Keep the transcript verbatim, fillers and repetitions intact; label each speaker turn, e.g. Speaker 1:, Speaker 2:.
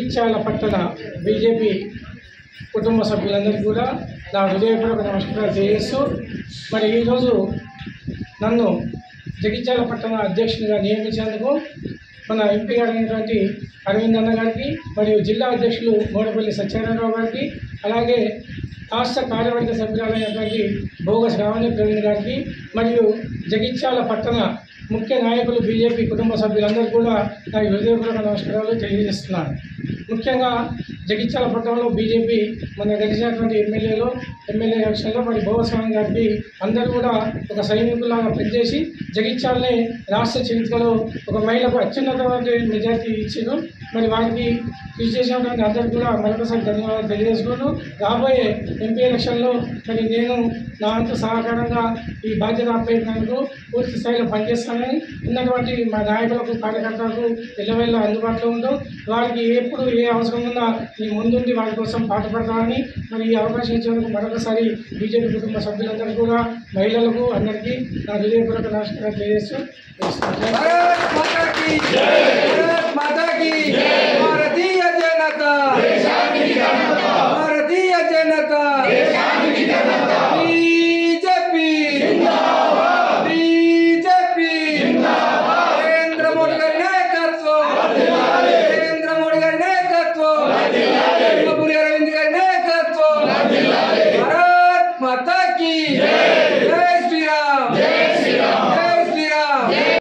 Speaker 1: జగిత్యాల పట్టణ బీజేపీ కుటుంబ సభ్యులందరికీ కూడా నా హృదయపూర్వక నమస్కారాలు తెలియజేస్తూ మరి ఈరోజు నన్ను జగిత్యాల పట్టణ అధ్యక్షునిగా నియమించినందుకు మన ఎంపీ గారైనటువంటి అరవింద్ అన్న గారికి మరియు జిల్లా అధ్యక్షులు మోడపల్లి సత్యనారాయణరావు గారికి అలాగే రాష్ట్ర కార్యవర్గ సభ్యులైనటువంటి భోగ శ్రావణి ప్రవీణ్ గారికి మరియు జగిత్యాల పట్టణ ముఖ్య నాయకులు బీజేపీ కుటుంబ సభ్యులందరూ కూడా నా హృదయపూర్వక నమస్కారాలు తెలియజేస్తున్నాను. ముఖ్యంగా జగిత్యాల పట్టణంలో బీజేపీ మన గెలిచినటువంటి ఎమ్మెల్యేలు ఎమ్మెల్యే ఎలక్షన్లో మరి భోగస్వామి గారికి అందరూ కూడా ఒక సైనికులాగా పనిచేసి జగిత్యాలని రాష్ట్ర చరిత్రలో ఒక మహిళకు అత్యున్నతమైన మెజార్టీ ఇచ్చారు. మరి వారికి కృషి చేసినటువంటి అందరికీ కూడా మరొకసారి ధన్యవాదాలు తెలియజేసుకుంటూ రాబోయే ఎంపీ ఎలక్షన్లో మరి నేను నా అంత సహకారంగా ఈ బాధ్యత అప్పగినందుకు పూర్తి స్థాయిలో పనిచేస్తానని ఉన్నటువంటి మా నాయకులకు కార్యకర్తలకు ఎల్లవేళ్ళ అందుబాటులో ఉంటూ వారికి ఎప్పుడు ఏ అవసరం ఉన్నా ఈ ముందుండి వారి కోసం పాటుపడతామని మరి ఈ అవకాశం ఇచ్చేందుకు మరొకసారి బీజేపీ కుటుంబ సభ్యులందరూ కూడా మహిళలకు అందరికీ నా హృదయపూర్వక నమస్కారాలు తెలియజేస్తూ